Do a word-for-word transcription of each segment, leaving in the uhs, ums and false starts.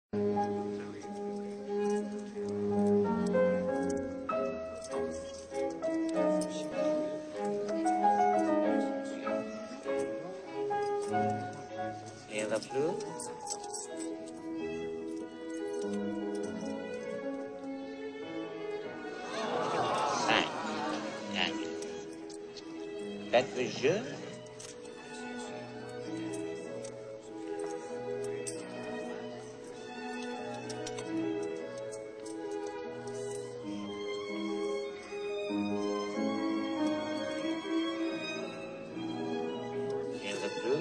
Et the blue. Cinq. Cinq. Faites le jeu. Et the blue.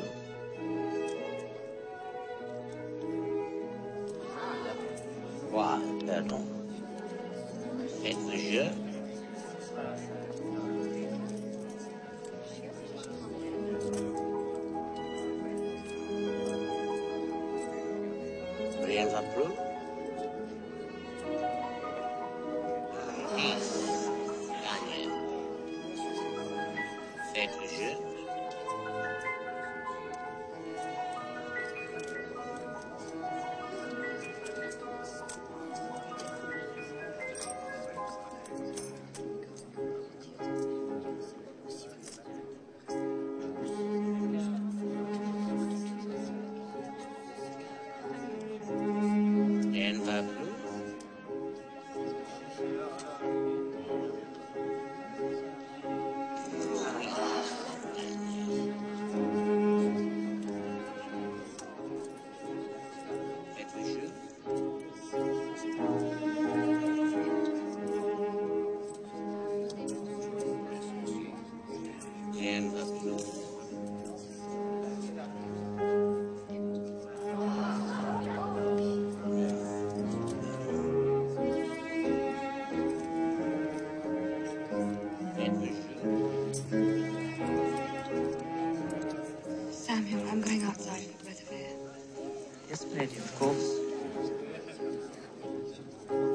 Trois. Pardon. Faites le jeu. Rien ne va plus. Dix. Gagné. Faites le jeu. Rien ne va plus. Faites le jeu. Rien ne va plus. Faites le jeu. Samuel, I'm going outside for a breath of air. Yes, lady, of course.